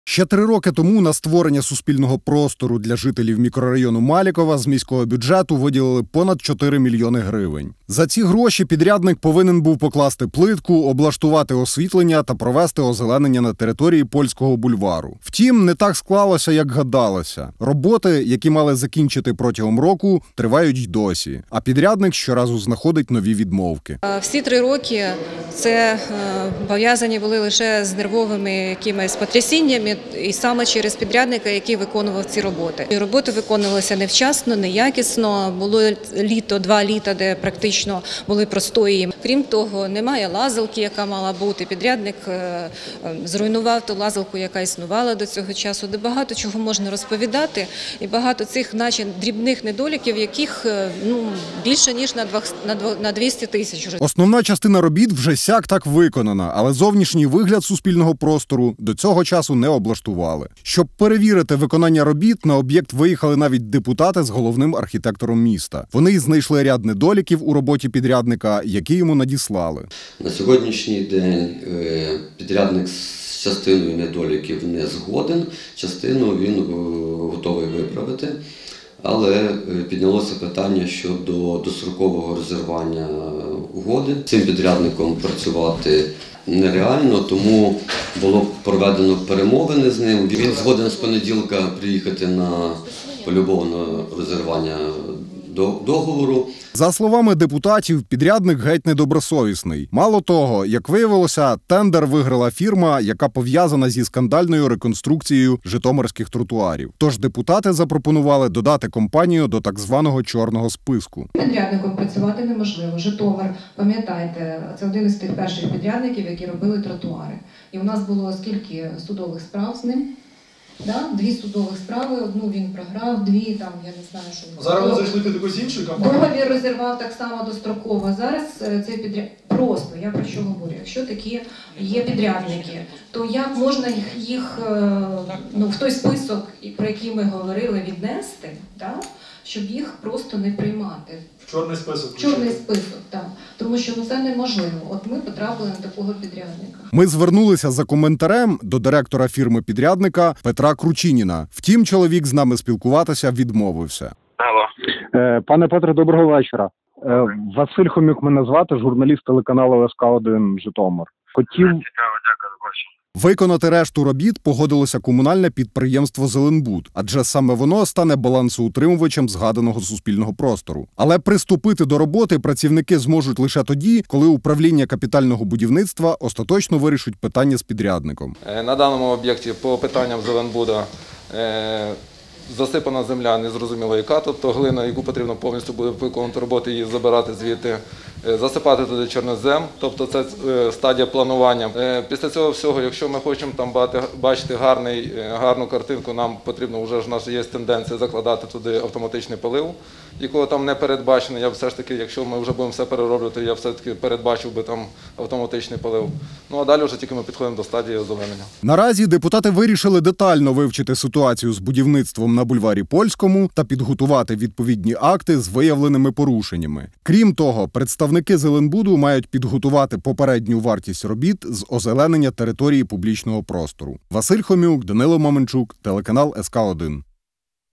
Ще 3 роки тому на створення суспільного простору для жителів мікрорайону Малікова з міського бюджету виділили понад 4 мільйони гривень. За ці гроші підрядник повинен був покласти плитку, облаштувати освітлення та провести озеленення на території Польського бульвару. Втім, не так склалося, як гадалося. Роботи, які мали закінчити протягом року, тривають й досі. А підрядник щоразу знаходить нові відмовки. Всі 3 роки це пов'язані були лише з нервовими якимись потрясіннями, і саме через підрядника, який виконував ці роботи. І роботи виконувалися невчасно, неякісно. Було літо, 2 літа, де практично були простої. Крім того, немає лазалки, яка мала бути. Підрядник зруйнував ту лазалку, яка існувала до цього часу. Де багато чого можна розповідати, і багато цих, наче, дрібних недоліків, яких більше ніж на 200 тисяч. Основна частина робіт вже сяк-так виконана, але зовнішній вигляд суспільного простору до цього часу не облаштували. Щоб перевірити виконання робіт, на об'єкт виїхали навіть депутати з головним архітектором міста. Вони й знайшли ряд недоліків у роботі підрядника, які йому надіслали. На сьогоднішній день підрядник з частиною недоліків не згоден, частину він готовий виправити. Але піднялося питання щодо дострокового розірвання угоди. Цим підрядником працювати нереально, тому було проведено перемовини з ним. Він згоден з понеділка приїхати на полюбоване розірвання договору. За словами депутатів, підрядник геть недобросовісний. Мало того, як виявилося, тендер виграла фірма, яка пов'язана зі скандальною реконструкцією житомирських тротуарів. Тож депутати запропонували додати компанію до так званого чорного списку. Підрядником працювати неможливо. Житомир, пам'ятаєте, це один із тих перших підрядників, які робили тротуари. І у нас було скільки судових справ з ним? 2 судових справи, одну він програв, 2 там, я не знаю, що... Зараз ви зайшли до якоїсь іншої компанії? Договір розірвав так само достроково. Зараз цей підрядник... Просто, я про що говорю, якщо такі є підрядники, то як можна їх в той список, про який ми говорили, віднести, щоб їх просто не приймати? В чорний список? В чорний список, так. Тому що це неможливо. От ми потрапили на такого підрядника. Ми звернулися за коментарем до директора фірми-підрядника Петра Кручиніна. Втім, чоловік з нами спілкуватися відмовився. Алло. Пане Петре, доброго вечора. Василь Хомюк мене звати, журналіст телеканалу СК1 Житомир. Цікаво, дякую, бачу. Виконати решту робіт погодилося комунальне підприємство «Зеленбуд», адже саме воно стане балансоутримувачем згаданого суспільного простору. Але приступити до роботи працівники зможуть лише тоді, коли управління капітального будівництва остаточно вирішить питання з підрядником. На даному об'єкті по питанням «Зеленбуда» засипана земля незрозуміло яка, тобто глина, яку потрібно повністю буде виконувати роботи, її забирати звідти, засипати туди чорнозем, тобто це стадія планування. Після цього всього, якщо ми хочемо там бачити гарну картинку, нам потрібно, вже ж у нас є тенденція закладати туди автоматичний полив, якого там не передбачено. Я все ж таки, якщо ми вже будемо все перероблювати, я все-таки передбачив би там автоматичний полив. Ну а далі вже тільки ми підходимо до стадії озеленення. Наразі депутати вирішили детально вивчити ситуацію з будівництвом на бульварі Польському та підготувати відповідні акти з виявленими порушеннями. Крім того, представники «Зеленбуду» мають підготувати попередню вартість робіт з озеленення території публічного простору. Василь Хомюк, Данило Маменчук, телеканал СК1.